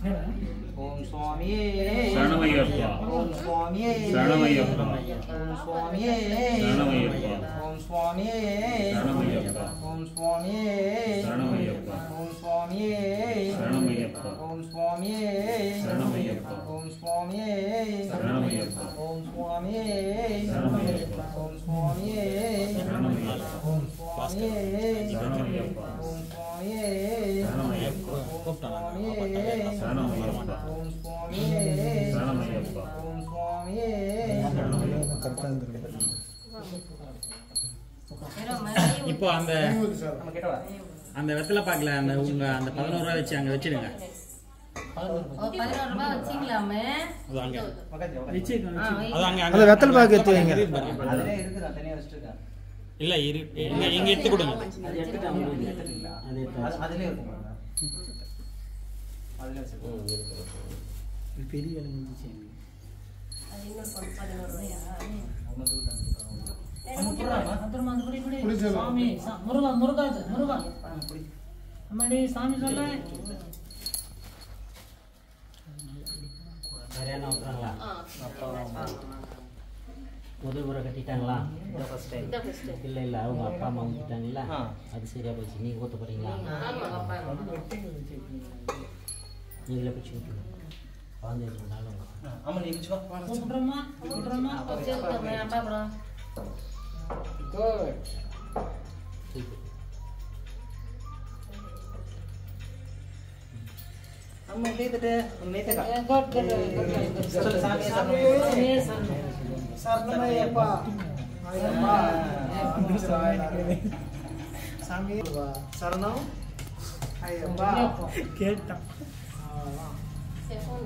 ஓம் சுவாமியே சரணமையப்பா ஓம் சுவாமியே சரணமையப்பா ஓம் சுவாமியே சரணமையப்பா ஓம் சுவாமியே சரணமையப்பா ஓம் சுவாமியே சரணமையப்பா ஓம் சுவாமியே சரணமையப்பா ஓம் சுவாமியே சரணமையப்பா ஓம் சுவாமியே சரணமையப்பா ஓம் சுவாமியே சரணமையப்பா ஓம் சுவாமியே சரணமையப்பா ஓம் சுவாமியே சரணமையப்பா ஓம் சுவாமியே சரணமையப்பா ஓம் சுவாமியே சரணமையப்பா ஓம் சுவாமியே சரணமையப்பா ஓம் சுவாமியே இப்போ அந்த நம்ம கேட்டவா அந்த வெத்தலை பாக்கல அந்த உங்க அந்த 11 ரூபாய் வச்சு அங்க வச்சிடுங்க. 11 ரூபாய் வச்சிங்களாமே. அது அங்க பக்கத்துல அது அங்க அந்த வெத்தலை பாக்கு எடுத்து வைங்க. அதுலயே இருக்குது நான் தனியா வச்சிருக்கேன் இல்ல இங்க எடுத்து கொடுங்க. அது எடுத்துட்டாங்க எடுத்துட்டீங்களா அது எடுத்தாச்சு. அதுலயே இருக்கும் பாருங்க அதுலயே வச்சிருக்கேன் பெரிய வேலை முடிஞ்சிச்சு. அது இன்னொரு 11 ரூபாயா? ஒண்ணுத்துக்கு தந்துருக்காங்க சாமி முருகா முருகா முருகா அம்மாடி சாமி சொல்ல சரியான விட்டுறாங்களா? ஆ. முதல் முறை கட்டிட்டாங்களா? இந்த ஃபர்ஸ்ட் டைம் இதான் first. இல்லை இல்லை அவங்க அப்பா அம்மா விட்டுட்டாங்களா? ஆ. அது சரியா போச்சு. நீங்கள் ஊற்ற போகிறீங்களா? ஆமா அப்பா நீங்களே பிடிச்சி விட்டுருங்க. குழந்தை இருந்தாலும் ஆமா நீ வச்சுக்கோ கூப்பிடுறோமா கூப்பிடுறோமா வச்சிருக்கோமே அப்பா கூட. அம்மா கேட்டுட்டு நேத்தக்கா குட் சொல்லு சாமி சாமி சரணமையப்பா. ஐயப்பா. சாமி சரணம் ஐயப்பா. கேட்டான் செல்போன்.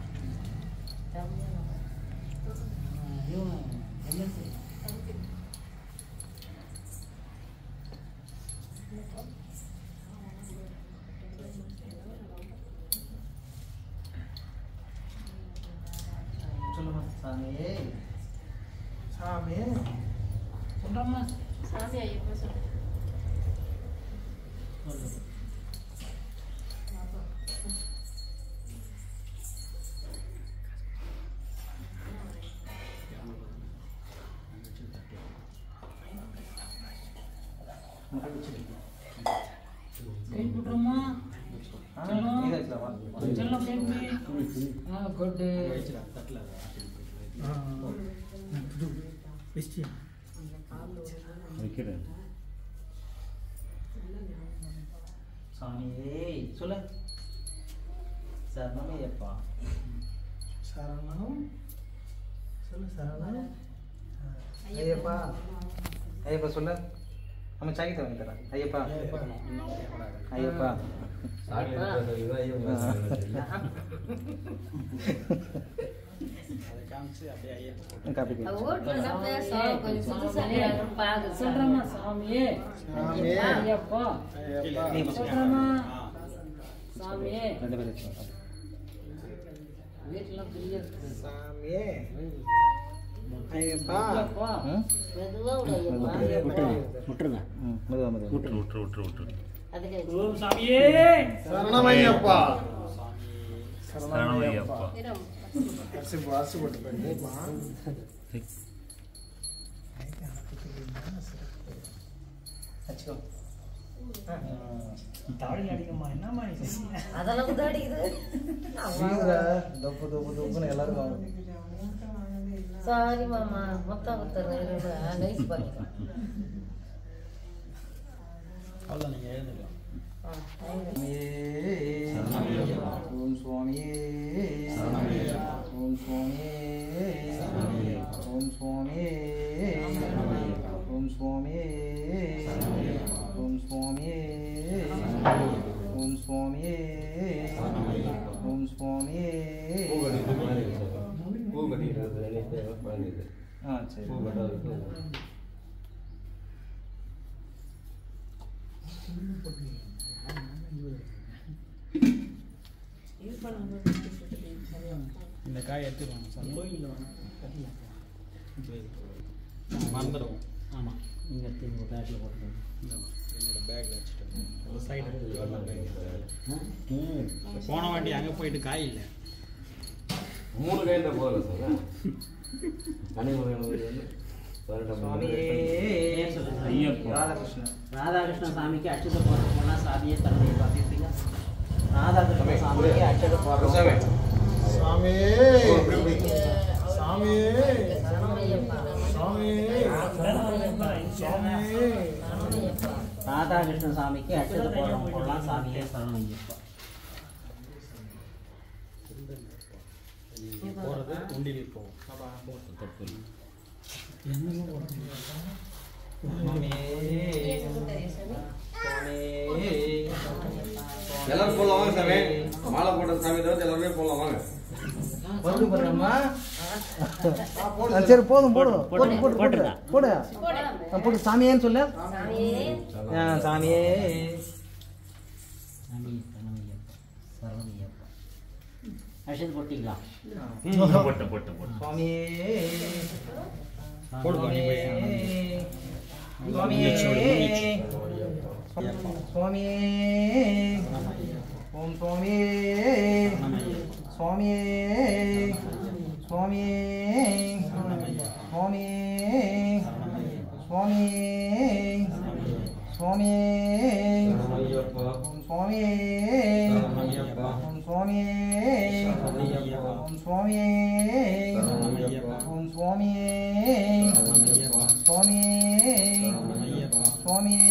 சொல்லுமா சாமி சாமி சொல்றோமா சாமி ஐயப்பா சொல்லு. கை போட்டுறோமா இதை வச்சுக்கலாமா செல்லம் கேட்பி குட் வைக்கிறேன் சாமியே சொல்லு சரணமையப்பா சரணம் சொல்லு சரணம் ஐயப்பா. ஐயப்பா சொல்லு நம்ம சாகித்த வாங்கி தரேன் ஐயப்பா ஐயப்பா காப்பி ஓட்டுல பேச கொஞ்சம் புதுசாக பாக்கு சொல்றோமா சாமியே சாமியே. ஐயப்பா ஐயப்பா. சொல்றோமா சாமியே ரெண்டு பேரும் வச்சுக்கோங்க வீட்டுல பெரிய இருக்கு. சாமியே ஐயப்பா. ஐயப்பா மெதுவா விட ஐயப்பா. விட்டுருங்க. மெதுவா மெதுவா விட்டுரு அதுக்கு ஓம் சாமியே சரணமையப்பா. சரணமையப்பா இரம். வாசு போட்டு போயிடுமா. வச்சுக்கோ தாடி அடிக்குமா என்னமா அதெல்லாம் தான் அடிக்குது. தொப்பு தொப்பு தொப்புன்னு எல்லாரும் சாரி மாமா மொத்தம் கொடுத்துறேன் நைஸ் பண்ணிக்கலாம். அவ்வளோ நீங்க எழுந்துக்கலாம். ஓம் சுவாமியே ஓம் சுவாமியே ஓம் சுவாமியே ஓம் சுவாமியே ஓம் சுவாமியே ஓம் சுவாமியே ஓம் சுவாமியே ஆ சரி இந்த காய் எடுத்துருவாங்க சார். கோயிலில் வாங்க கட்டிலாம் மறந்துடுவோம். ஆமாம் நீங்கள் எடுத்து உங்கள் பேக்கில் போட்டுக்கோங்க. என்னோட பேக்கில் வச்சுட்டு சைடு போன வாட்டி அங்கே போயிட்டு காய் இல்லை 3 காய் தான் போகல சார் கனிமுறை ராதாகிருஷ்ண சாமிக்கு அச்சத போடுறோம்னா சாமியே தன்னுடைய பார்த்துட்டீங்க. ராதாகிருஷ்ண சாமிக்கு அச்சத போடுறோம். சாமி சாமி சாமி சாமி ராதாகிருஷ்ண சாமிக்கு அச்சத போடுறோம் சாமியே சரணமையப்பா. போகிறது தொண்டில் போகும் தப்பு எல்லாரும் போடலாம் வாங்க சாமி. மாலை போட்ட சாமி தவிர எல்லாருமே போடலாம் வாங்க. வந்து பாருங்கம்மா. சரி போதும் போடு போடு போடு போடு போடு போட்டு சாமியேன்னு சொல்லு. சாமியே சாமியே சாமி சரணமையப்பா சரணமையப்பா. அச்சத போட்டீங்களா? போட்டு சுவாமியே போடு பண்ணி போய் சுவாமியே சுவாமியே ஓம் சுவாமியே சுவாமியே சுவாமியே சுவாமியே சுவாமியே சுவாமியே ஓம் சுவாமியே ஓம் சுவாமியே ஓம் சுவாமியே ஓம் சுவாமியே சுவாமியே சுவாமியே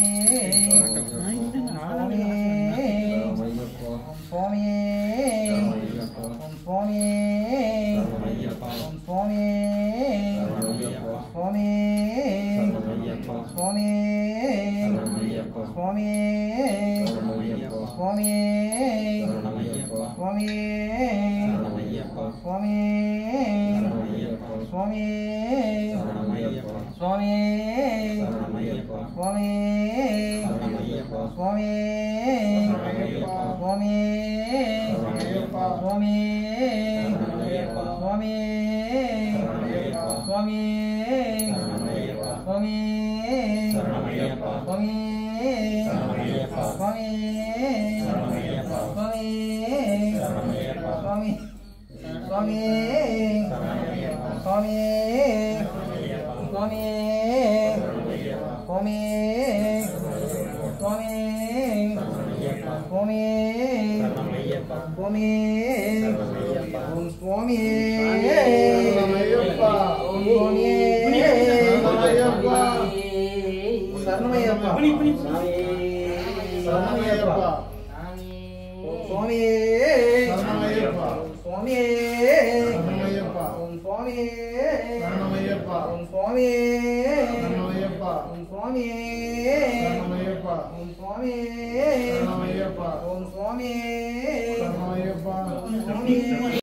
Om Swami